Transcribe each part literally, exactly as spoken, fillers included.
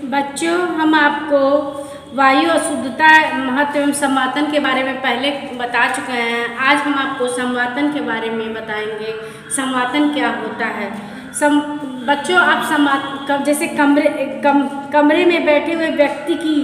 बच्चों, हम आपको वायु अशुद्धता महत्व एवं संवातन के बारे में पहले बता चुके हैं। आज हम आपको संवातन के बारे में बताएंगे। संवातन क्या होता है? सम बच्चों, आप संवात जैसे कमरे कम कमरे में बैठे हुए व्यक्ति की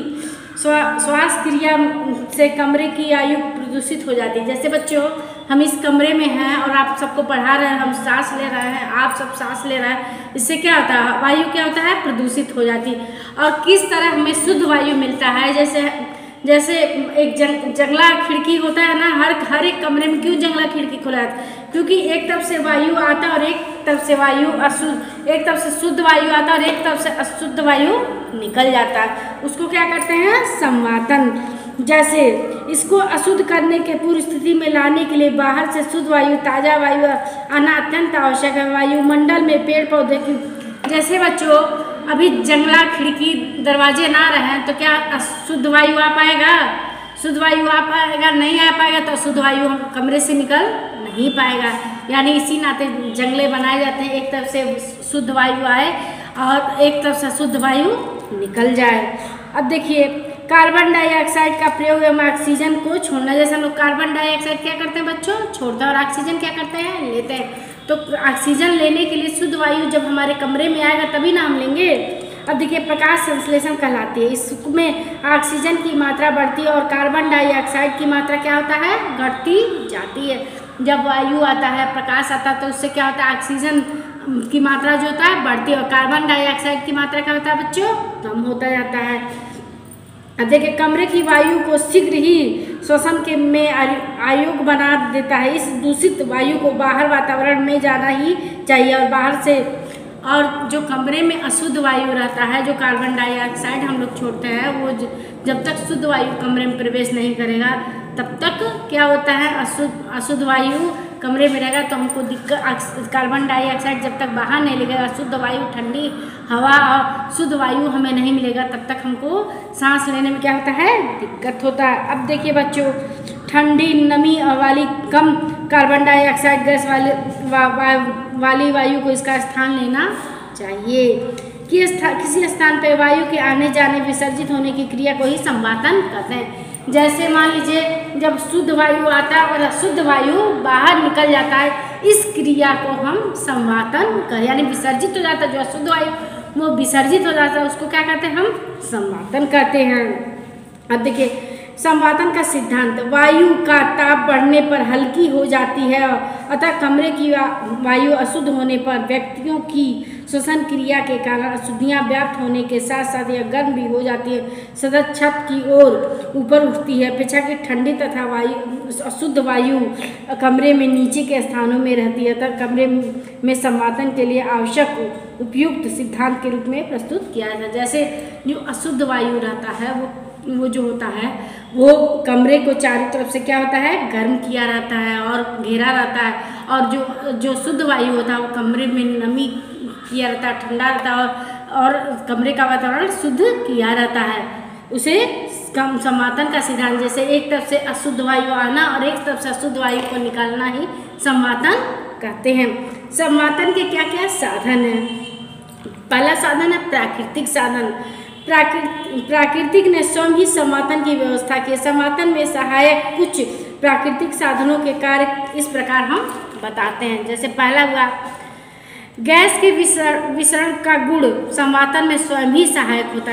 श्वास क्रिया से कमरे की आयु प्रदूषित हो जाती है। जैसे बच्चों, हम इस कमरे में हैं और आप सबको पढ़ा रहे हैं, हम सांस ले रहे हैं, आप सब सांस ले रहे हैं, इससे क्या होता है? वायु क्या होता है? प्रदूषित हो जाती है। और किस तरह हमें शुद्ध वायु मिलता है? जैसे जैसे एक जंग जंगला खिड़की होता है ना, हर हर एक कमरे में क्यों जंगला खिड़की खुला है? क्योंकि एक तरफ से वायु आता है और एक तरफ से वायु अशुद्ध एक तरफ से शुद्ध वायु आता है और एक तरफ से अशुद्ध वायु निकल जाता है। उसको क्या करते हैं? संवातन। जैसे इसको अशुद्ध करने के पूर्व स्थिति में लाने के लिए बाहर से शुद्ध वायु, ताज़ा वायु आना अत्यंत आवश्यक है। वायुमंडल में पेड़ पौधे की, जैसे बच्चों अभी जंगला खिड़की दरवाजे ना रहे तो क्या शुद्ध वायु आ पाएगा? शुद्ध वायु आ पाएगा? नहीं आ पाएगा। तो शुद्ध वायु हम कमरे से निकल नहीं पाएगा। यानी इसी नाते जंगले बनाए जाते हैं, एक तरफ से शुद्ध वायु आए और एक तरफ से शुद्ध वायु निकल जाए। अब देखिए, कार्बन डाइऑक्साइड का प्रयोग एवं ऑक्सीजन को छोड़ना। जैसे हम लोग कार्बन डाइऑक्साइड क्या करते हैं बच्चों? छोड़ते हैं। और ऑक्सीजन क्या करते हैं? लेते हैं। तो ऑक्सीजन लेने के लिए शुद्ध वायु जब हमारे कमरे में आएगा तभी ना हम लेंगे। अब देखिए, प्रकाश संश्लेषण कहलाती है। इसमें ऑक्सीजन की मात्रा बढ़ती है और कार्बन डाइऑक्साइड की मात्रा क्या होता है? घटती जाती है। जब वायु आता है, प्रकाश आता है, तो उससे क्या होता है? ऑक्सीजन की मात्रा जो होता है बढ़ती है और कार्बन डाइऑक्साइड की मात्रा क्या होता है बच्चों? कम होता जाता है। अब देखिए, कमरे की वायु को शीघ्र ही श्वसन के में अयोग्य बना देता है। इस दूषित वायु को बाहर वातावरण में जाना ही चाहिए और बाहर से। और जो कमरे में अशुद्ध वायु रहता है, जो कार्बन डाइऑक्साइड हम लोग छोड़ते हैं, वो जब तक शुद्ध वायु कमरे में प्रवेश नहीं करेगा तब तक क्या होता है? अशुद्ध अशुद्ध वायु कमरे में रहेगा तो हमको दिक्कत। कार्बन डाइऑक्साइड जब तक बाहर नहीं लगेगा, शुद्ध वायु, ठंडी हवा और शुद्ध वायु हमें नहीं मिलेगा, तब तक हमको सांस लेने में क्या होता है? दिक्कत होता है। अब देखिए बच्चों, ठंडी नमी वाली कम कार्बन डाइऑक्साइड गैस वाली वा, वा, वाली वायु को इसका स्थान लेना चाहिए। कि स्था, किसी स्थान पर वायु के आने जाने, विसर्जित होने की क्रिया को ही संवातन कहते हैं। जैसे मान लीजिए, जब शुद्ध वायु आता है और अशुद्ध वायु बाहर निकल जाता है, इस क्रिया को हम संवातन कर, यानी विसर्जित हो जाता है। जो अशुद्ध वायु वो विसर्जित हो जाता है, उसको क्या कहते हैं? हम संवातन कहते हैं। अब देखिए, संवातन का सिद्धांत। वायु का ताप बढ़ने पर हल्की हो जाती है, अतः कमरे की वायु अशुद्ध होने पर व्यक्तियों की श्वसन क्रिया के कारण अशुद्धियाँ व्याप्त होने के साथ साथ यह गर्म भी हो जाती है, सतत छत की ओर ऊपर उठती है। अपेक्षाकृत ठंडी तथा वायु अशुद्ध वायु कमरे में नीचे के स्थानों में रहती है, अतः कमरे में संवातन के लिए आवश्यक उपयुक्त सिद्धांत के रूप में प्रस्तुत किया जाता है। जैसे जो अशुद्ध वायु रहता है, वो वो जो होता है वो कमरे को चारों तरफ से क्या होता है? गर्म किया रहता है और घेरा रहता है। और जो जो शुद्ध वायु होता है वो कमरे में नमी किया रहता है, ठंडा रहता है और, और कमरे का वातावरण शुद्ध किया रहता है। उसे कम संवातन का सिद्धांत। जैसे एक तरफ से अशुद्ध वायु आना और एक तरफ से अशुद्ध वायु को निकालना ही संवातन कहते हैं। संवातन के क्या क्या साधन हैं? पहला साधन है प्राकृतिक साधन। प्राकृतिक ने स्वयं ही संवातन की व्यवस्था की। संवातन में सहायक कुछ प्राकृतिक साधनों के कार्य इस प्रकार हम बताते हैं। जैसे पहला हुआ, गैस के विसरण का गुण संवातन में स्वयं ही सहायक होता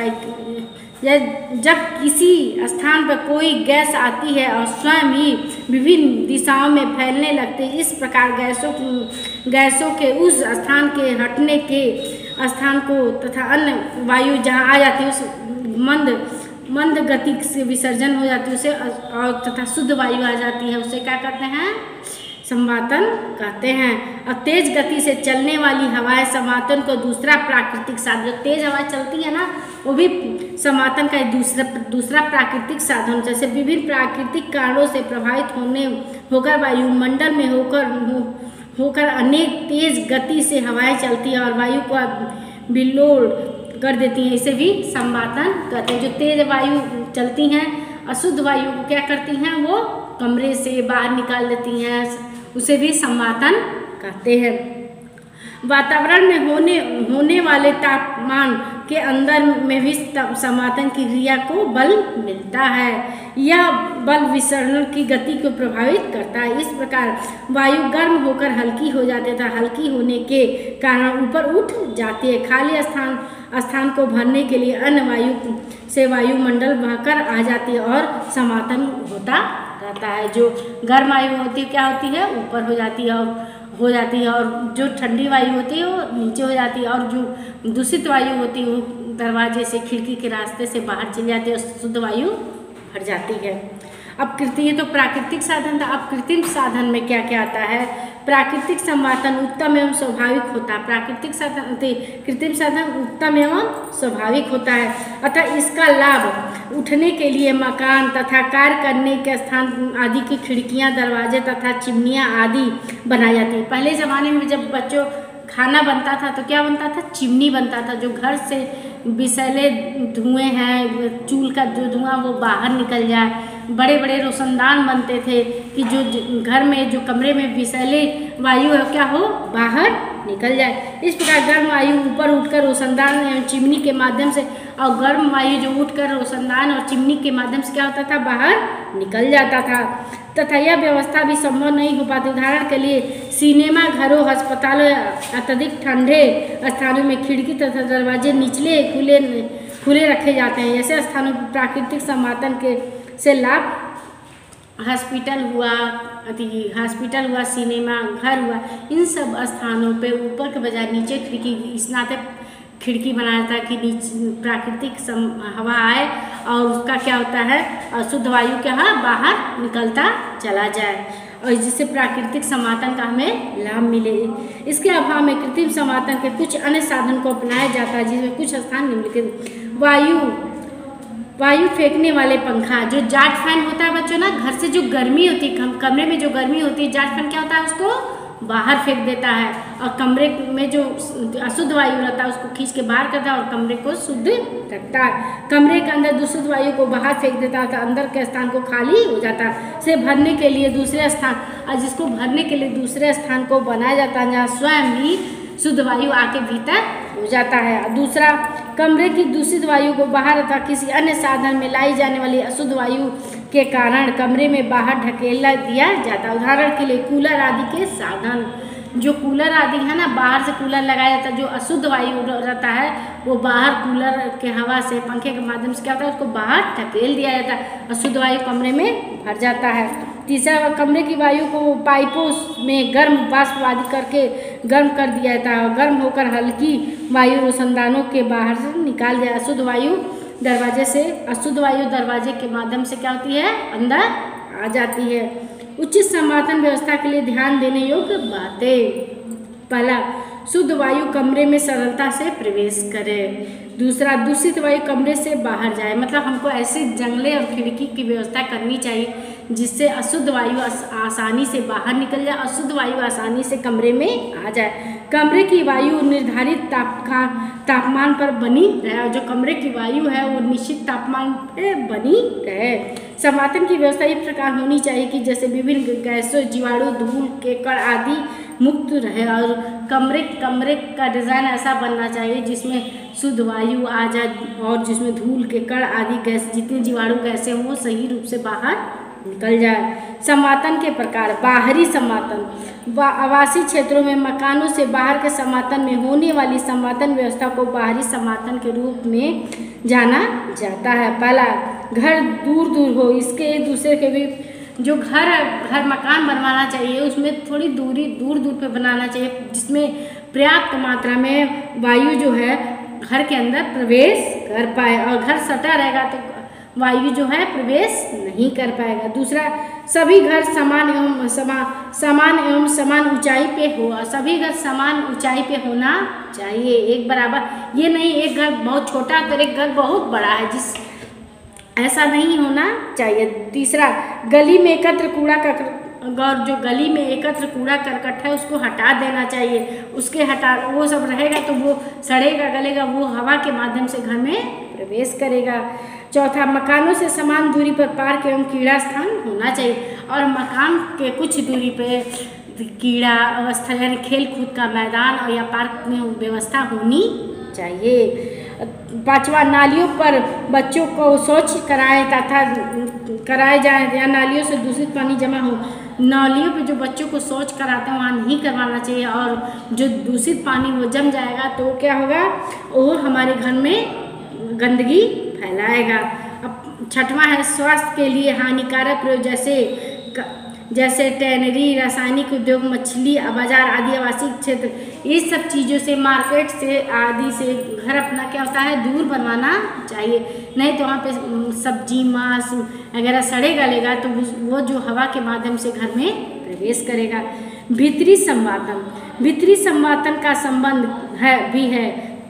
है। जब किसी स्थान पर कोई गैस आती है और स्वयं ही विभिन्न दिशाओं में फैलने लगते हैं, इस प्रकार गैसों गैसों के उस स्थान के हटने के स्थान को तथा अन्य वायु जहाँ आ जाती है उस मंद मंद गति से विसर्जन हो जाती है उसे, और तथा शुद्ध वायु आ जाती है, उसे क्या कहते हैं? संवातन कहते हैं। और तेज गति से चलने वाली हवाएं संवातन को दूसरा प्राकृतिक साधन। जो तेज हवा चलती है ना, वो भी संवातन का दूसरा दूसरा प्राकृतिक साधन। जैसे विभिन्न प्राकृतिक कारणों से प्रभावित होने होकर वायुमंडल में होकर हो, होकर अनेक तेज गति से हवाएं चलती हैं और वायु को बिलोड़ कर देती हैं, इसे भी संवातन कहते हैं। जो तेज वायु चलती हैं, अशुद्ध वायु को क्या करती हैं? वो कमरे से बाहर निकाल देती हैं, उसे भी संवातन कहते हैं। वातावरण में होने होने वाले तापमान के अंदर में भी समातन की क्रिया को बल मिलता है। यह बल विसरण की गति को प्रभावित करता है। इस प्रकार वायु गर्म होकर हल्की हो जाती है तथा हल्की होने के कारण ऊपर उठ जाती है। खाली स्थान स्थान को भरने के लिए अन्य वायु से वायुमंडल बहकर आ जाती है और समातन होता रहता है। जो गर्म वायु होती है क्या होती है, ऊपर हो जाती है और हो जाती है, और जो ठंडी वायु होती है वो नीचे हो जाती है, और जो दूषित वायु होती है वो दरवाजे से खिड़की के रास्ते से बाहर चली जाती है और शुद्ध वायु भर जाती है। अब कृत्रिम, ये तो प्राकृतिक साधन था। अब कृत्रिम साधन में क्या क्या आता है। प्राकृतिक संवातन उत्तम एवं स्वाभाविक होता है। प्राकृतिक साधन कृत्रिम साधन उत्तम एवं स्वाभाविक होता है, अतः इसका लाभ उठने के लिए मकान तथा कार्य करने के स्थान आदि की खिड़कियां, दरवाजे तथा चिमनियां आदि बनाई जाती है। पहले ज़माने में जब बच्चों खाना बनता था तो क्या बनता था, चिमनी बनता था। जो घर से विषैले धुएं हैं, चूल का जो धुआं वो बाहर निकल जाए। बड़े बड़े रोशनदान बनते थे कि जो घर में जो कमरे में विषैले वायु है क्या हो, बाहर निकल जाए। इस प्रकार गर्म वायु ऊपर उठकर रोशनदान एवं चिमनी के माध्यम से, और गर्म वायु जो उठकर रोशनदान और चिमनी के माध्यम से क्या होता था, बाहर निकल जाता था। तथा यह व्यवस्था भी संभव नहीं हो पाती। उदाहरण के लिए सिनेमा घरों, अस्पतालों, अत्यधिक ठंडे स्थानों में खिड़की तथा दरवाजे निचले खुले खुले रखे जाते हैं। ऐसे स्थानों पर प्राकृतिक समातन के से लाभ हॉस्पिटल हुआ, हॉस्पिटल हुआ, सिनेमा घर हुआ, इन सब स्थानों पे ऊपर के बजाय नीचे खिड़की, इस नाते खिड़की बनाया था कि नीचे प्राकृतिक हवा आए और उसका क्या होता है, शुद्ध वायु क्या है, बाहर निकलता चला जाए, और जिससे प्राकृतिक समातन का हमें लाभ मिले। इसके अभाव में कृत्रिम समातन के कुछ अन्य साधन को अपनाया जाता है, जिसमें कुछ स्थान निम्नलिखित। वायु वायु फेंकने वाले पंखा, जो जाट फैन होता है बच्चों ना, घर से जो गर्मी होती है, कमरे में जो गर्मी होती है, जाट फैन क्या होता है, उसको बाहर फेंक देता है, और कमरे में जो अशुद्ध वायु रहता है उसको खींच के बाहर करता है और कमरे को शुद्ध रखता है। कमरे के अंदर दूषित वायु को बाहर फेंक देता है तो अंदर के स्थान को खाली हो जाता है। से भरने के लिए दूसरे स्थान, और जिसको भरने के लिए दूसरे स्थान को बनाया जाता है जहाँ स्वयं ही शुद्ध वायु आके भीतर हो जाता है। दूसरा, कमरे की दूषित वायु को बाहर अथवा किसी अन्य साधन में लाई जाने वाली अशुद्ध वायु के कारण कमरे में बाहर ढकेला दिया जाता है। उदाहरण के लिए कूलर आदि के साधन, जो कूलर आदि है ना, बाहर से कूलर लगाया जाता है, जो अशुद्ध वायु रहता है वो बाहर कूलर के हवा से, पंखे के माध्यम से क्या होता है, उसको बाहर ढकेल दिया जाता है, अशुद्ध वायु कमरे में भर जाता है। तीसरा, कमरे की वायु को पाइपों में गर्म वाष्प आदि करके गर्म कर दिया जाता है, और गर्म होकर हल्की वायु रोशनदानों के बाहर से निकाल दिया। अशुद्ध वायु दरवाजे से, अशुद्ध वायु दरवाजे के माध्यम से क्या होती है, अंदर आ जाती है। उचित समातन व्यवस्था के लिए ध्यान देने योग्य बातें। पहला, शुद्ध वायु कमरे में सरलता से प्रवेश करे। दूसरा, दूषित वायु कमरे से बाहर जाए, मतलब हमको ऐसे जंगले और खिड़की की व्यवस्था करनी चाहिए जिससे अशुद्ध वायु आसानी से बाहर निकल जाए, अशुद्ध वायु आसानी से कमरे में आ जाए। कमरे की वायु निर्धारित तापमान तापमान पर बनी रहे, जो कमरे की वायु है वो निश्चित तापमान पे बनी रहे। समातन की व्यवस्था इस प्रकार होनी चाहिए कि जैसे विभिन्न गैसों, जीवाणु, धूल, केकड़ आदि मुक्त रहे, और कमरे कमरे का डिज़ाइन ऐसा बनना चाहिए जिसमें शुद्ध वायु आ जाए और जिसमें धूल, केकड़ आदि गैस, जितने जीवाणु गैसें हों सही रूप से बाहर निकल जाए। समातन के प्रकार। बाहरी समातन, आवासीय क्षेत्रों में मकानों से बाहर के समातन में होने वाली समातन व्यवस्था को बाहरी समातन के रूप में जाना जाता है। पहला, घर दूर दूर हो, इसके एक दूसरे के भी जो घर घर मकान बनवाना चाहिए उसमें थोड़ी दूरी दूर दूर पे बनाना चाहिए, जिसमें पर्याप्त मात्रा में वायु जो है घर के अंदर प्रवेश कर पाए, और घर सटा रहेगा तो वायु जो है प्रवेश नहीं कर पाएगा। दूसरा, सभी घर समान एवं समा समान एवं समान ऊंचाई पे हो, सभी घर समान ऊंचाई पे होना चाहिए, एक बराबर। ये नहीं एक घर बहुत छोटा तो एक घर बहुत बड़ा है, जिस ऐसा नहीं होना चाहिए। तीसरा, गली में एकत्र कूड़ा करकट, और जो गली में एकत्र कूड़ा करकट है उसको हटा देना चाहिए, उसके हटा वो सब रहेगा तो वो सड़ेगा गलेगा, वो हवा के माध्यम से घर में प्रवेश करेगा। चौथा, मकानों से समान दूरी पर पार्क एवं क्रीड़ा स्थान होना चाहिए, और मकान के कुछ दूरी पे क्रीड़ा अवस्था यानी खेल कूद का मैदान और या पार्क में व्यवस्था होनी चाहिए। पांचवा, नालियों पर बच्चों को शौच कराएं तथा कराए जाए या नालियों से दूषित पानी जमा हो। नालियों पे जो बच्चों को शौच कराते हैं वहाँ नहीं करवाना चाहिए, और जो दूषित पानी वो जम जाएगा तो क्या होगा, वो हमारे घर में गंदगी फैलाएगा। अब छठवां है स्वास्थ्य के लिए हानिकारक प्रयोग, जैसे जैसे टैनरी, रासायनिक उद्योग, मछली बाजार आदि आवासीय क्षेत्र, इस सब चीज़ों से, मार्केट से आदि से घर अपना क्या होता है दूर बनवाना चाहिए, नहीं तो वहाँ पे सब्जी मांस वगैरह सड़े गलेगा तो वो जो हवा के माध्यम से घर में प्रवेश करेगा। भीतरी संवातन, भीतरी संवातन का संबंध है भी है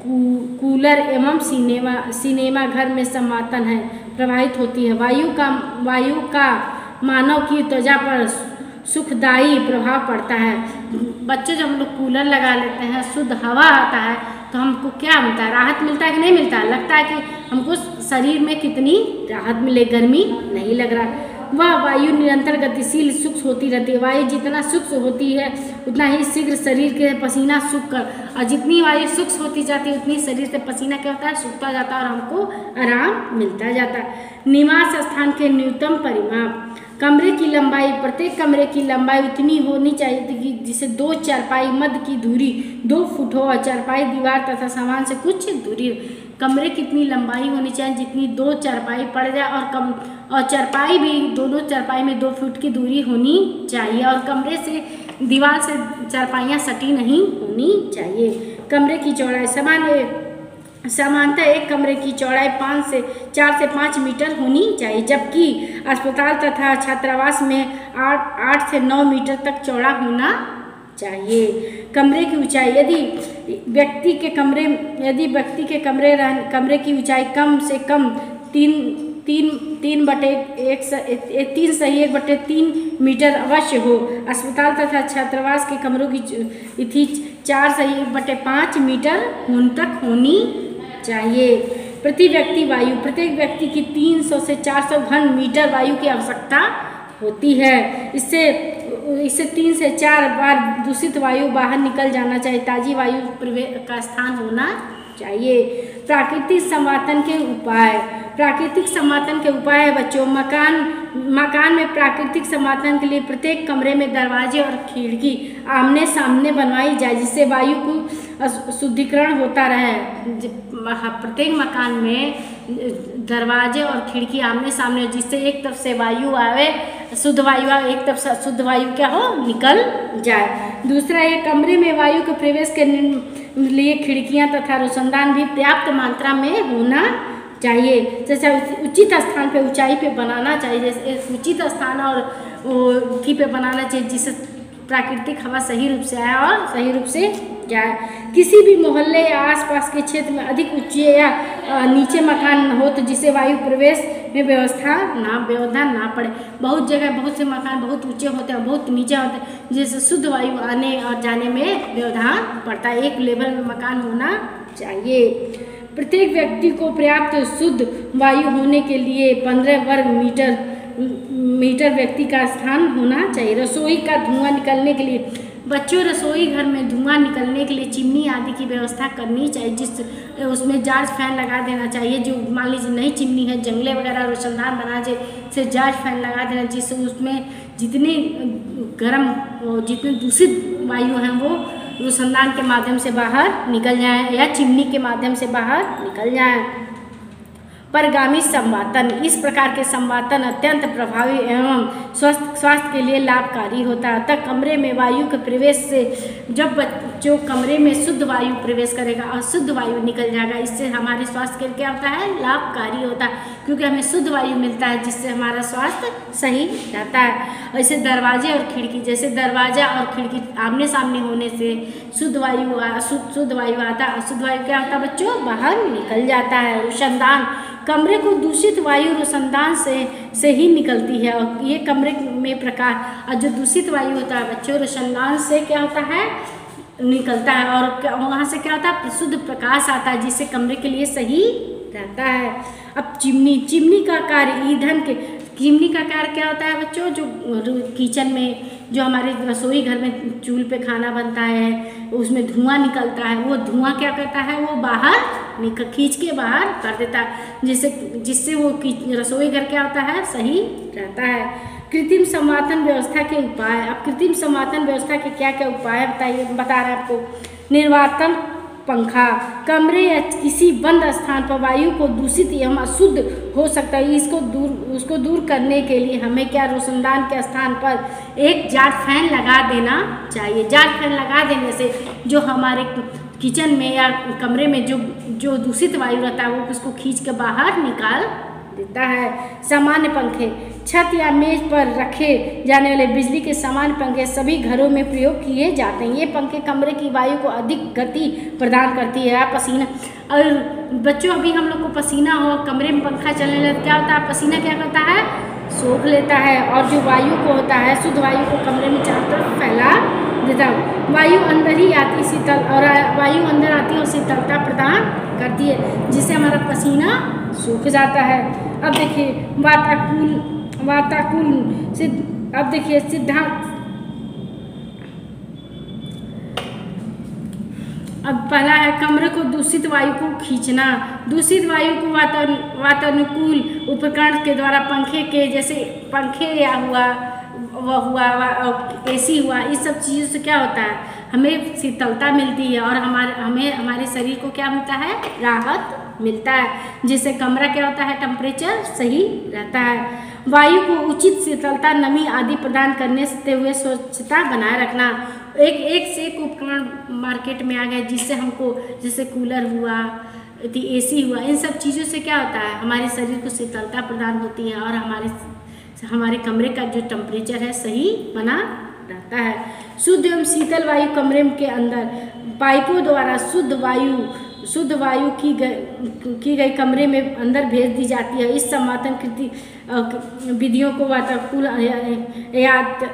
कूलर एवं सिनेमा सिनेमा घर में संवातन है प्रभावित होती है। वायु का वायु का मानव की त्वचा पर सुखदायी प्रभाव पड़ता है। बच्चे जब हम लोग कूलर लगा लेते हैं, शुद्ध हवा आता है तो हमको क्या मिलता है, राहत मिलता है कि नहीं मिलता है, लगता है कि हमको शरीर में कितनी राहत मिले, गर्मी नहीं लग रहा। वह वायु निरंतर गतिशील सूक्ष्म होती रहती है। वायु जितना सूक्ष्म होती है उतना ही शीघ्र शरीर के पसीना सूख कर, और जितनी वायु सूक्ष्म होती जाती है उतनी शरीर से पसीना क्या होता है सूखता जाता है और हमको आराम मिलता जाता है। निवास स्थान के न्यूनतम परिमाप, कमरे की लंबाई, प्रत्येक कमरे की लंबाई उतनी होनी चाहिए कि जिसे दो चारपाई मध्य की दूरी दो फुट हो और चारपाई दीवार तथा सामान से कुछ दूरी। कमरे कितनी लंबाई होनी चाहिए जितनी दो चारपाई पड़ जाए, और कम और चारपाई भी दोनों चारपाई में दो फुट की दूरी होनी चाहिए, और कमरे से दीवार से चारपाइयाँ सटी नहीं होनी चाहिए। कमरे की चौड़ाई सामान्य सामान्यतः एक कमरे की चौड़ाई पाँच से चार से पाँच मीटर होनी चाहिए, जबकि अस्पताल तथा छात्रावास में आठ आठ से नौ मीटर तक चौड़ा होना चाहिए। कमरे की ऊंचाई, यदि व्यक्ति के कमरे यदि व्यक्ति के कमरे रह कमरे की ऊंचाई कम से कम तीन तीन तीन बटे एक, एक तीन सही एक बटे तीन मीटर अवश्य हो। अस्पताल तथा छात्रावास के कमरों की थी चार सही एक बटे पाँच मीटर उन तक होनी चाहिए। प्रति व्यक्ति वायु, प्रत्येक व्यक्ति की तीन सौ से चार सौ घन मीटर वायु की आवश्यकता होती है। इससे इससे तीन से चार बार दूषित वायु बाहर निकल जाना चाहिए। ताजी वायु प्रवेश का स्थान होना चाहिए। प्राकृतिक संवातन के उपाय, प्राकृतिक संवातन के उपाय है बच्चों, मकान मकान में प्राकृतिक संवातन के लिए प्रत्येक कमरे में दरवाजे और खिड़की आमने सामने बनवाई जाए, जिससे वायु को शुद्धिकरण होता रहे। प्रत्येक मकान में दरवाजे और खिड़की आमने सामने, जिससे एक तरफ से वायु आवे शुद्ध वायु आवे, एक तरफ से शुद्ध वायु क्या हो निकल जाए। दूसरा, एक कमरे में वायु के प्रवेश के लिए खिड़कियां तथा रोशनदान भी पर्याप्त मात्रा में होना चाहिए। जैसे उचित स्थान पे ऊंचाई पे बनाना चाहिए, जैसे उचित स्थान और थी पे बनाना चाहिए जिससे प्राकृतिक हवा सही रूप से आए और सही रूप से जाए। किसी भी मोहल्ले या आसपास के क्षेत्र में अधिक ऊंचे या नीचे मकान हो तो जिससे वायु प्रवेश में व्यवस्था ना व्यवधान ना पड़े। बहुत जगह बहुत से मकान बहुत ऊंचे होते हैं, बहुत नीचे होते हैं, जिससे शुद्ध वायु आने और जाने में व्यवधान पड़ता है। एक लेवल में मकान होना चाहिए। प्रत्येक व्यक्ति को पर्याप्त शुद्ध वायु होने के लिए पंद्रह वर्ग मीटर मीटर व्यक्ति का स्थान होना चाहिए। रसोई का धुआं निकलने के लिए बच्चों रसोई घर में धुआं निकलने के लिए चिमनी आदि की व्यवस्था करनी चाहिए, जिस उसमें जार्ज फैन लगा देना चाहिए। जो मान लीजिए नई चिमनी है, जंगले वगैरह रोशनदान बना से जार्ज फैन लगा देना, जिससे उसमें जितने गर्म जितने दूषित वायु हैं वो रोशनदान के माध्यम से बाहर निकल जाएं या चिमनी के माध्यम से बाहर निकल जाएं। परगामी संवातन, इस प्रकार के संवातन अत्यंत प्रभावी एवं स्वस्थ स्वास्थ्य के लिए लाभकारी होता है। अतः कमरे में वायु के प्रवेश से जब बच्चों कमरे में शुद्ध वायु प्रवेश करेगा और शुद्ध वायु निकल जाएगा, इससे हमारे स्वास्थ्य के लिए क्या होता है लाभकारी होता है, क्योंकि हमें शुद्ध वायु मिलता है जिससे हमारा स्वास्थ्य सही रहता है। ऐसे दरवाजे और खिड़की, जैसे दरवाजा और खिड़की आमने सामने होने से शुद्ध वायु शुद्ध शुद्ध वायु आता है, अशुद्ध वायु क्या होता है बच्चों बाहर निकल जाता है। रोशनदान, कमरे को दूषित वायु रोशनदान से से ही निकलती है, और ये कमरे में प्रकाश और जो दूषित वायु होता है बच्चों रोशनदान से क्या होता है निकलता है, और वहाँ से क्या होता है शुद्ध प्रकाश आता है, जिससे कमरे के लिए सही रहता है। अब चिमनी, चिमनी का कार्य ईंधन के चिमनी का कार्य क्या होता है बच्चों, जो किचन में जो हमारे रसोई घर में चूल्हे पे खाना बनता है उसमें धुआं निकलता है, वो धुआं क्या करता है वो बाहर निक खींच के बाहर कर देता है, जिससे जिससे वो रसोई घर क्या होता है, सही रहता है। कृत्रिम संवातन व्यवस्था के उपाय। अब कृत्रिम संवातन व्यवस्था के क्या क्या उपाय है बताइए, बता रहे हैं आपको। निर्वातन पंखा। कमरे या किसी बंद स्थान पर वायु को दूषित एवं अशुद्ध हो सकता है, इसको दूर उसको दूर करने के लिए हमें क्या रोशनदान के स्थान पर एक जार फैन लगा देना चाहिए। जार फैन लगा देने से जो हमारे किचन में या कमरे में जो जो दूषित वायु रहता है वो उसको खींच के बाहर निकाल देता है। सामान्य पंखे। छत या मेज पर रखे जाने वाले बिजली के सामान्य पंखे सभी घरों में प्रयोग किए जाते हैं। ये पंखे कमरे की वायु को अधिक गति प्रदान करती है। पसीना और बच्चों अभी हम लोग को पसीना हो, कमरे में पंखा चलने लगे क्या होता है, पसीना क्या करता है, सोख लेता है और जो वायु को होता है शुद्ध वायु को कमरे में चारों तरफ फैला देता है। वायु अंदर ही आती शीतल और वायु अंदर आती है और शीतलता प्रदान करती है, जिससे हमारा पसीना सूख जाता है। अब देखिए वाताकुल वाताकुल से अब देखिए सिद्धांत। अब पहला है कमरे को दूषित वायु को खींचना। दूषित वायु को वातानुकूल उपकरण के द्वारा पंखे के जैसे पंखे या हुआ वह हुआ एसी हुआ, इस सब चीज़ों से क्या होता है, हमें शीतलता मिलती है और हमारे हमें हमारे शरीर को क्या मिलता है, राहत मिलता है, जिससे कमरा क्या होता है, टेम्परेचर सही रहता है। वायु को उचित शीतलता, नमी आदि प्रदान करने से हुए स्वच्छता बनाए रखना। एक एक से एक उपकरण मार्केट में आ गए जिससे हमको, जैसे कूलर हुआ, एसी हुआ, इन सब चीज़ों से क्या होता है, हमारे शरीर को शीतलता प्रदान होती है और हमारे हमारे कमरे का जो टेम्परेचर है सही बना रहता है। शुद्ध एवं शीतल वायु कमरे के अंदर पाइपों द्वारा शुद्ध वायु शुद्ध वायु की गई की गई कमरे में अंदर भेज दी जाती है। इस संवातन कृति विधियों को वातानुकूल या,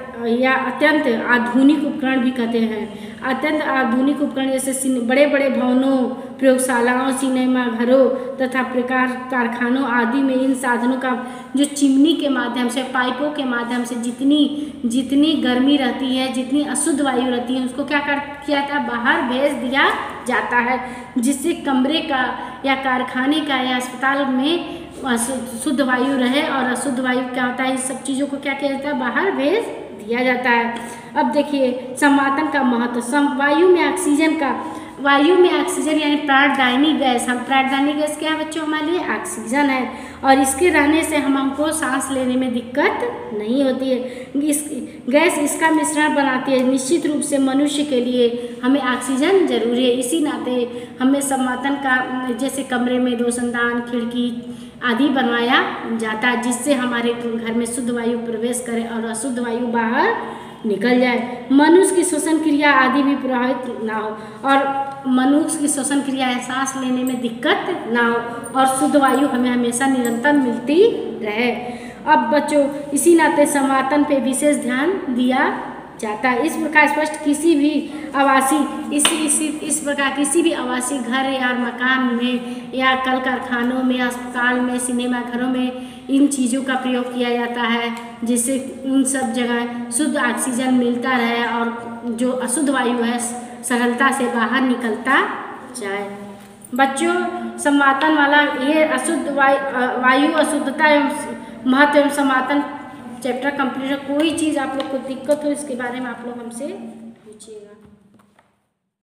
या अत्यंत आधुनिक उपकरण भी कहते हैं। अत्यंत आधुनिक उपकरण जैसे बड़े बड़े भवनों, प्रयोगशालाओं, सिनेमा घरों तथा प्रकार कारखानों आदि में इन साधनों का जो चिमनी के माध्यम से, पाइपों के माध्यम से जितनी जितनी गर्मी रहती है, जितनी अशुद्ध वायु रहती है, उसको क्या कर किया जाता है, बाहर भेज दिया जाता है, जिससे कमरे का या कारखाने का या अस्पताल में शुद्ध वायु रहे और अशुद्ध वायु क्या होता है, इस सब चीज़ों को क्या किया जाता है, बाहर भेज दिया जाता है। अब देखिए संवातन का महत्व। वायु में ऑक्सीजन का वायु में ऑक्सीजन यानी प्राणदायिनी गैस, हम प्राणदायिनी गैस क्या है बच्चों, हमारे लिए ऑक्सीजन है और इसके रहने से हम हमको सांस लेने में दिक्कत नहीं होती है। इस गैस इसका मिश्रण बनाती है। निश्चित रूप से मनुष्य के लिए हमें ऑक्सीजन जरूरी है, इसी नाते हमें संवातन का जैसे कमरे में रोशनदान, खिड़की आदि बनवाया जाता है, जिससे हमारे घर में शुद्ध वायु प्रवेश करे और अशुद्ध वायु बाहर निकल जाए। मनुष्य की श्वसन क्रिया आदि भी प्रभावित ना हो और मनुष्य की श्वसन क्रिया या सांस लेने में दिक्कत ना हो और शुद्ध वायु हमें हमेशा निरंतर मिलती रहे। अब बच्चों इसी नाते संवातन पे विशेष ध्यान दिया जाता है। इस प्रकार स्पष्ट किसी भी आवासीय इसी इसी इस प्रकार किसी भी आवासीय घर या मकान में या कल कारखानों में, अस्पताल में, सिनेमा घरों में इन चीज़ों का प्रयोग किया जाता है, जिससे उन सब जगह शुद्ध ऑक्सीजन मिलता रहे और जो अशुद्ध वायु है सरलता से बाहर निकलता जाए। बच्चों संवातन वाला ये अशुद्ध वायु वायु अशुद्धता एवं महत्व एवं संवातन चैप्टर कंप्लीट है। कोई चीज़ आप लोग को दिक्कत हो इसके बारे में आप लोग हमसे पूछिएगा।